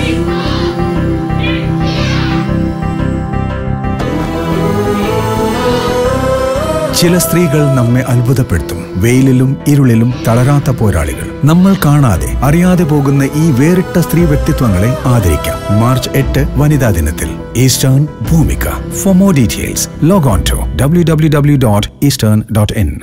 ചില സ്ത്രീകൾ നമ്മെ അത്ഭുതപ്പെടുത്തും. വെയിലിലും ഇരുളിലും തളരാത്ത പോരാളികൾ. നമ്മൾ കാണാതെ അറിയാതെ പോകുന്ന ഈ വേറിട്ട സ്ത്രീ വ്യക്തിത്വങ്ങളെ ആദരിക്കാം. മാർച്ച് 8 വനിതാ ദിനത്തിൽ Eastern Bhoomika. For more details log on to www.eastern.in.